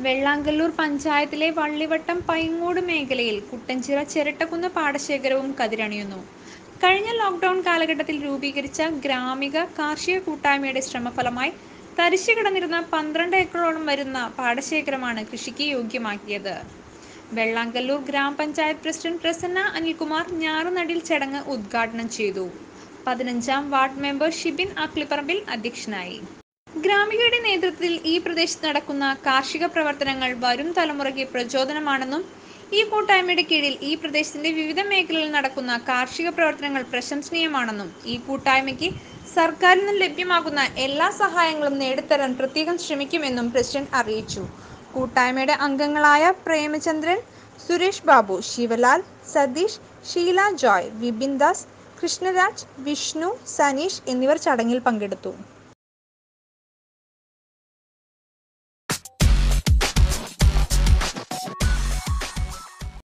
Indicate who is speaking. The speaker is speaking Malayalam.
Speaker 1: വെള്ളാങ്കല്ലൂർ പഞ്ചായത്തിലെ വള്ളിവട്ടം പൈങ്ങോട് മേഖലയിൽ കുട്ടൻചിറ ചിരട്ടക്കുന്ന് പാടശേഖരവും കതിരണിയുന്നു. കഴിഞ്ഞ ലോക്ക്ഡൌൺ കാലഘട്ടത്തിൽ രൂപീകരിച്ച ഗ്രാമിക കാർഷിക കൂട്ടായ്മയുടെ ശ്രമഫലമായി തരിശു കിടന്നിരുന്ന 12 ഏക്കറോളം വരുന്ന പാടശേഖരമാണ് കൃഷിക്ക് യോഗ്യമാക്കിയത്. വെള്ളാങ്കല്ലൂർ ഗ്രാമപഞ്ചായത്ത് പ്രസിഡന്റ് പ്രസന്ന അനിൽകുമാർ ഞാറുനടീൽ ചടങ്ങ് ഉദ്ഘാടനം ചെയ്തു. 15-ാം വാർഡ് മെമ്പർ ഷിബിൻ ആക്ലിപ്പറമ്പിൽ അധ്യക്ഷനായി. ഗ്രാമികയുടെ നേതൃത്വത്തിൽ ഈ പ്രദേശത്ത് നടക്കുന്ന കാർഷിക പ്രവർത്തനങ്ങൾ വരും തലമുറയ്ക്ക് പ്രചോദനമാണെന്നും ഈ കൂട്ടായ്മയുടെ കീഴിൽ ഈ പ്രദേശത്തിന്റെ വിവിധ മേഖലകളിൽ നടക്കുന്ന കാർഷിക പ്രവർത്തനങ്ങൾ പ്രശംസനീയമാണെന്നും ഈ കൂട്ടായ്മയ്ക്ക് സർക്കാരിൽ നിന്ന് ലഭ്യമാകുന്ന എല്ലാ സഹായങ്ങളും നേടിത്തരാൻ പ്രത്യേകം ശ്രമിക്കുമെന്നും പ്രസിഡന്റ് അറിയിച്ചു. കൂട്ടായ്മയുടെ അംഗങ്ങളായ പ്രേമചന്ദ്രൻ, സുരേഷ് ബാബു, ശിവലാൽ, സതീഷ്, ഷീല ജോയ്, വിപിൻ ദാസ്, കൃഷ്ണരാജ്, വിഷ്ണു, സനീഷ് എന്നിവർ ചടങ്ങിൽ പങ്കെടുത്തു.